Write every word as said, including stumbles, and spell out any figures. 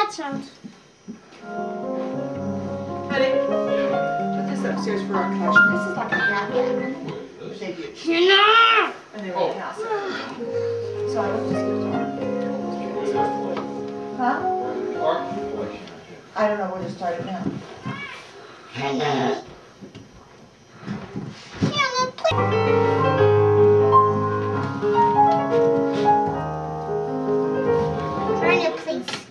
that sound? Honey, put this upstairs for our cash. This is like a backgammon. They do. You're not! And they were in the house. So I will just give it to her. Huh? I don't know where to start it now. Hannah. Hannah, please. Hannah, please.